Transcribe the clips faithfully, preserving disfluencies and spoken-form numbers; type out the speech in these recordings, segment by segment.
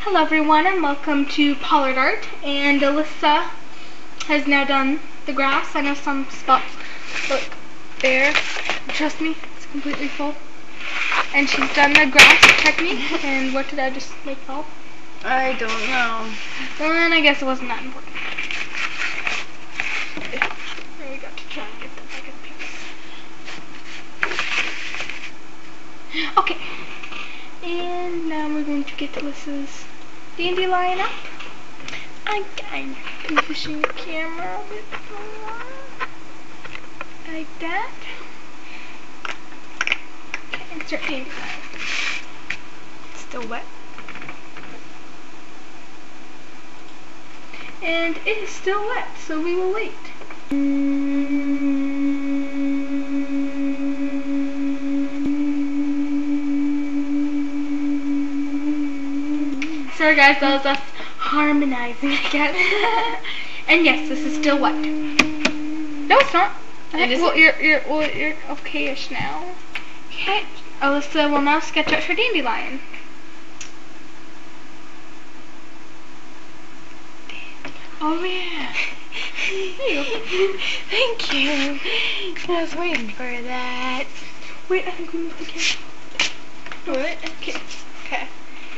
Hello everyone and welcome to Pollard Art, and Alissa has now done the grass. I know some spots look bare, trust me, it's completely full. And she's done the grass technique, and what did I just make fall? I don't know. Well then I guess it wasn't that important. There we go, to try and get that back in piece. Okay, and now we're going to get Alissa's Dandelion up. Again, position the camera a bit more, like that. Okay, insert Dandelion. It's still wet. And it is still wet, so we will wait. Sorry guys, that was us harmonizing again. And yes, this is still wet. No, it's not. Okay, well, you're, you're, well, you're okay-ish now. Okay, Alissa will now sketch out her dandelion. Oh yeah. There you go. Thank you. I was waiting for that. Wait, I think we moved the camera. What? Okay. Okay.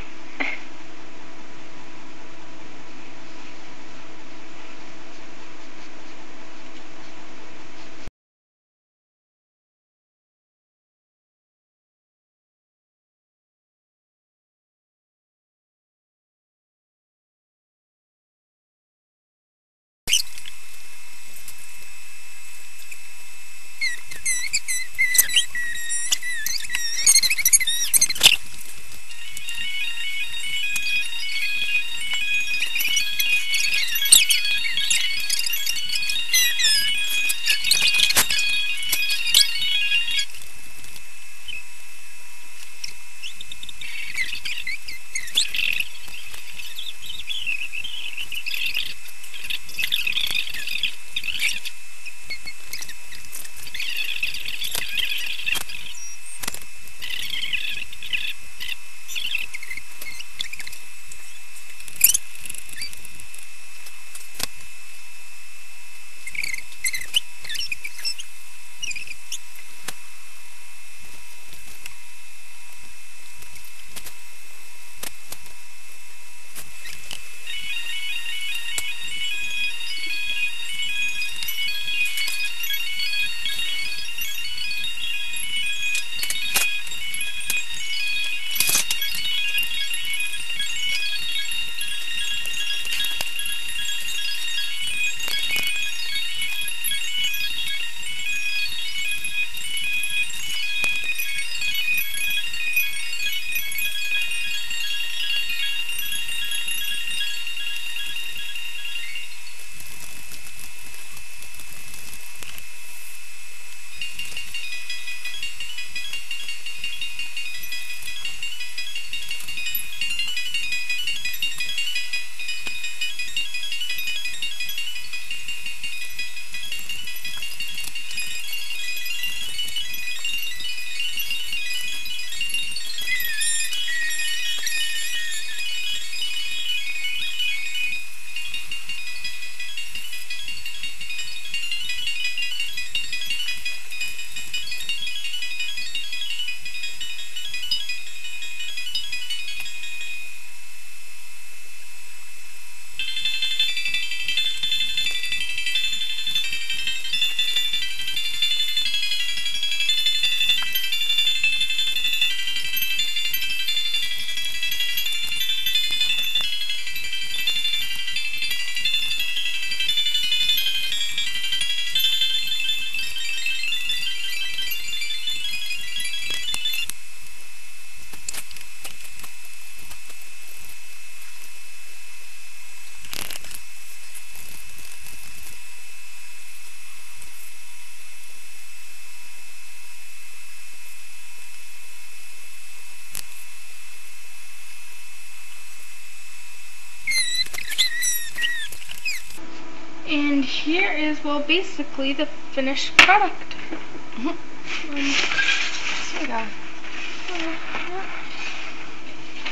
And here is, well, basically the finished product. um, there we go. Uh, yeah.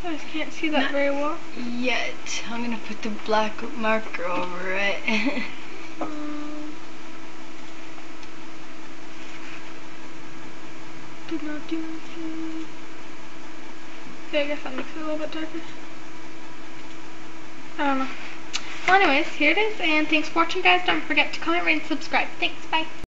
I just can't see that Not very well. Yet. I'm gonna put the black marker over it. Um, did not do anything. Okay, I guess that makes it a little bit darker. I don't know. Well, anyways, here it is, and thanks for watching, guys. Don't forget to comment, rate, and subscribe. Thanks, bye.